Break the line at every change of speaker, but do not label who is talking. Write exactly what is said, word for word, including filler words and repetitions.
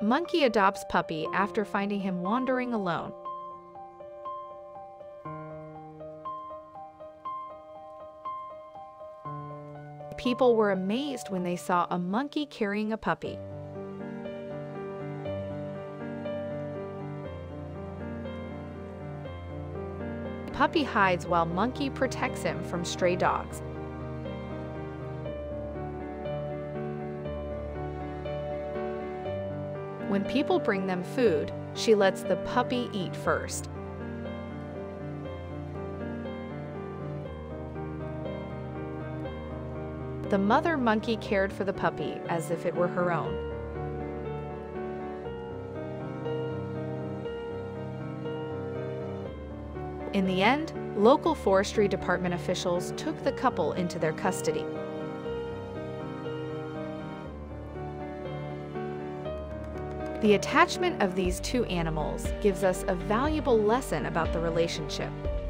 Monkey adopts puppy after finding him wandering alone. People were amazed when they saw a monkey carrying a puppy. Puppy hides while monkey protects him from stray dogs. When people bring them food, she lets the puppy eat first. The mother monkey cared for the puppy as if it were her own. In the end, local forestry department officials took the couple into their custody. The attachment of these two animals gives us a valuable lesson about the relationship.